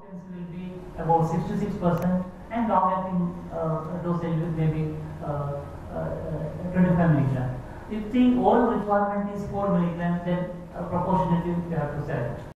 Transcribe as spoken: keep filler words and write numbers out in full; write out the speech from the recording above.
potency will be about sixty-six percent and long-acting uh, dosage will maybe uh, uh, twenty-five milligram. If the oral requirement is four milligram, then uh, proportionately we have to sell.